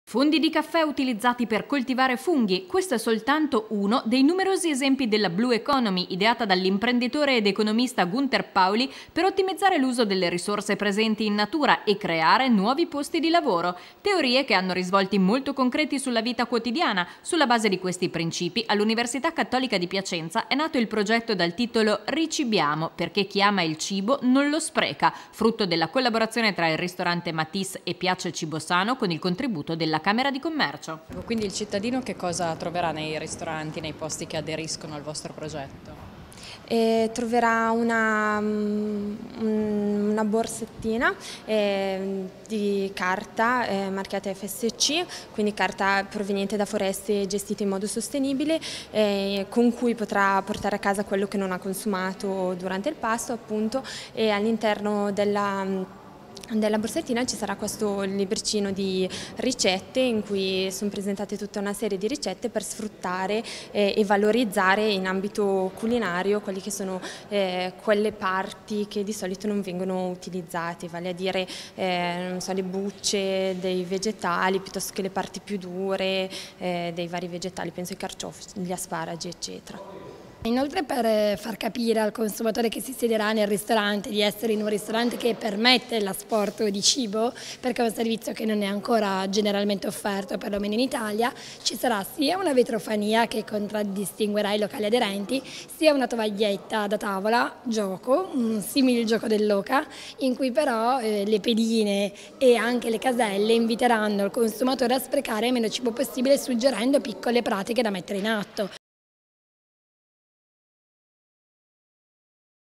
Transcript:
Fondi di caffè utilizzati per coltivare funghi, questo è soltanto uno dei numerosi esempi della Blue Economy ideata dall'imprenditore ed economista Gunther Pauli per ottimizzare l'uso delle risorse presenti in natura e creare nuovi posti di lavoro. Teorie che hanno risvolti molto concreti sulla vita quotidiana. Sulla base di questi principi, all'Università Cattolica di Piacenza è nato il progetto dal titolo Ricibiamo, perché chi ama il cibo non lo spreca, frutto della collaborazione tra il ristorante Matisse e Piace Cibo Sano con il contributo della Camera di Commercio. Quindi il cittadino che cosa troverà nei ristoranti, nei posti che aderiscono al vostro progetto? Troverà una borsettina di carta marchiata FSC, quindi carta proveniente da foreste gestite in modo sostenibile, con cui potrà portare a casa quello che non ha consumato durante il pasto, appunto, e all'interno della borsettina ci sarà questo libricino di ricette in cui sono presentate tutta una serie di ricette per sfruttare e valorizzare in ambito culinario quelli che sono quelle parti che di solito non vengono utilizzate, vale a dire non so, le bucce dei vegetali piuttosto che le parti più dure dei vari vegetali, penso ai carciofi, gli asparagi, eccetera. Inoltre, per far capire al consumatore che si siederà nel ristorante di essere in un ristorante che permette l'asporto di cibo, perché è un servizio che non è ancora generalmente offerto, perlomeno in Italia, ci sarà sia una vetrofania che contraddistinguerà i locali aderenti, sia una tovaglietta da tavola, gioco, un simile gioco dell'oca, in cui però le pedine e anche le caselle inviteranno il consumatore a sprecare meno cibo possibile, suggerendo piccole pratiche da mettere in atto.